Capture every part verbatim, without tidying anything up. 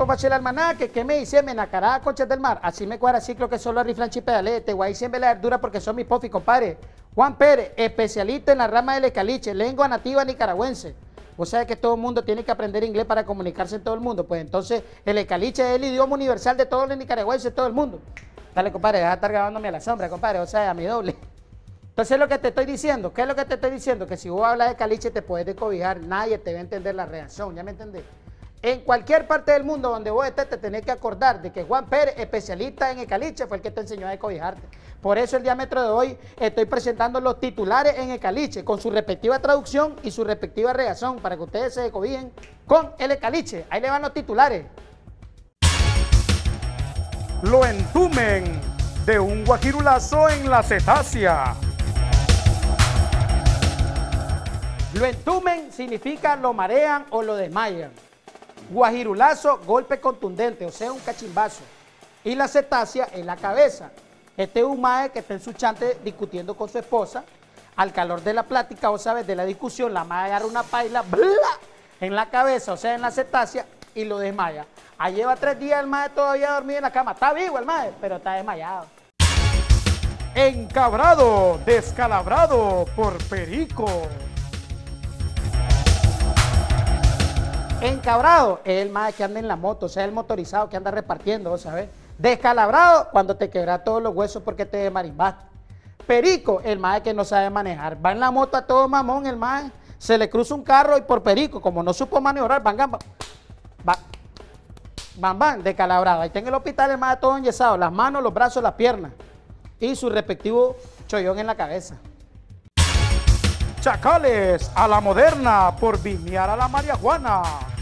pofache el almanaque, que me dice, me nacará conchas del mar. Así me cuadra ciclo que solo riflan chipedale, te guay siempre la verdura porque son mis pofi, compadre. Juan Pérez, especialista en la rama del escaliche, lengua nativa nicaragüense. O sea que todo el mundo tiene que aprender inglés para comunicarse en todo el mundo. Pues entonces el escaliche es el idioma universal de todos los nicaragüenses, todo el mundo. Dale, compadre, deja de estar grabándome a la sombra, compadre, o sea, a mi doble. Entonces lo que te estoy diciendo, ¿qué es lo que te estoy diciendo? Que si vos hablas de caliche te puedes descobijar, nadie te va a entender la reacción, ¿ya me entendés? En cualquier parte del mundo donde vos estés te tenés que acordar de que Juan Pérez, especialista en el caliche, fue el que te enseñó a descobijarte. Por eso el diámetro de hoy estoy presentando los titulares en el caliche, con su respectiva traducción y su respectiva reacción, para que ustedes se descobijen con el caliche. Ahí le van los titulares. Lo entumen de un guajirulazo en la cetácea. Lo entumen significa lo marean o lo desmayan. Guajirulazo, golpe contundente, o sea, un cachimbazo. Y la cetácea en la cabeza. Este es un mae que está en su chante discutiendo con su esposa. Al calor de la plática, o sabes, de la discusión, la mae agarra una paila ¡bla! En la cabeza, o sea, en la cetácea, y lo desmaya. Ahí lleva tres días el mae todavía dormido en la cama. Está vivo el mae, pero está desmayado. Encabrado, descalabrado por perico. Encabrado es el mae que anda en la moto, o sea, el motorizado que anda repartiendo, ¿sabes? Descalabrado, cuando te quebras todos los huesos porque te marimbaste. Perico, el mae que no sabe manejar. Va en la moto a todo mamón, el mae. Se le cruza un carro y por perico, como no supo maniobrar, van, van, van, van, van, descalabrado. Ahí está en el hospital el mae todo enyesado, las manos, los brazos, las piernas. Y su respectivo chollón en la cabeza. Chacales a la moderna por vinear a la marihuana.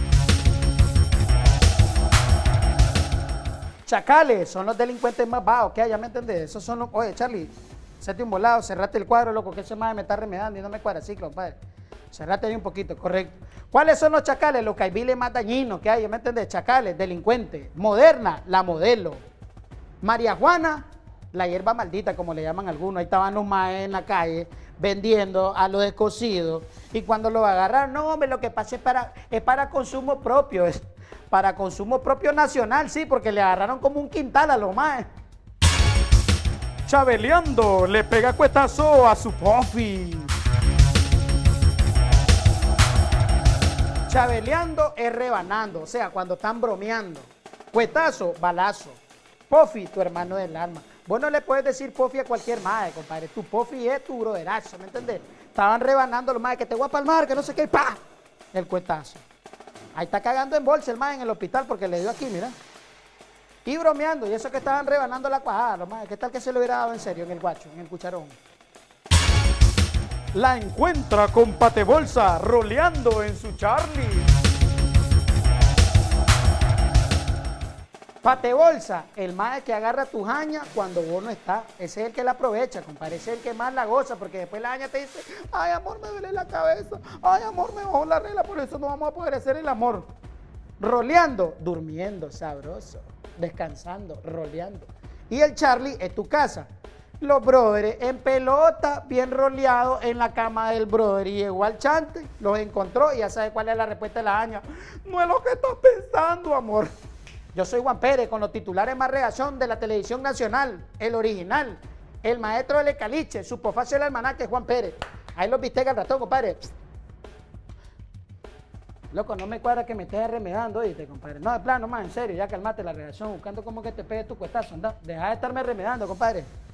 Chacales son los delincuentes más bajos que hay, ya me entendés. Esos son los. Oye, Charlie, séte un volado, cerrate el cuadro, loco, que ese madre me está remedando y no me cuadra ciclo, compadre. Cerrate ahí un poquito, correcto. ¿Cuáles son los chacales? Los caibiles más dañinos que hay, ya me entendés. Chacales, delincuentes. Moderna, la modelo. María Juana, la hierba maldita, como le llaman algunos. Ahí estaban los maes en la calle vendiendo a los descosidos. Y cuando lo agarraron, no, hombre, lo que pasa es para, es para consumo propio. Es para consumo propio nacional, sí, porque le agarraron como un quintal a los maes. Chabeleando, le pega cuetazo a su pofi. Chabeleando es rebanando, o sea, cuando están bromeando. Cuetazo, balazo. Pofi, tu hermano del alma. Vos no le puedes decir pofi a cualquier madre, compadre. Tu pofi es tu broderazo, ¿me entendés? Estaban rebanando los madres, que te voy a palmar, que no sé qué, ¡pah! El cuetazo. Ahí está cagando en bolsa el madre en el hospital porque le dio aquí, mira. Y bromeando, y eso que estaban rebanando la cuajada, los madres. ¿Qué tal que se lo hubiera dado en serio en el guacho, en el cucharón? La encuentra con patebolsa roleando en su Charlie. Patebolsa, el mae que agarra tu jaña cuando vos no estás. Ese es el que la aprovecha, compadre. Ese es el que más la goza, porque después la jaña te dice, ay, amor, me duele la cabeza. Ay, amor, me bajó la regla, por eso no vamos a poder hacer el amor. Roleando, durmiendo, sabroso, descansando, roleando. Y el Charlie es tu casa. Los brothers en pelota, bien roleados en la cama del brother. Y llegó al chante, los encontró y ya sabe cuál es la respuesta de la jaña. No es lo que estás pensando, amor. Yo soy Juan Pérez, con los titulares más reacción de la televisión nacional, el original, el maestro del caliche, su pofacio del almanaque, Juan Pérez. Ahí los viste al ratón, compadre. Psst. Loco, no me cuadra que me estés remedando, oíste, compadre. No, de plano, más, en serio, ya calmate la reacción, buscando cómo que te pegue tu cuestazo, anda. Deja de estarme remedando, compadre.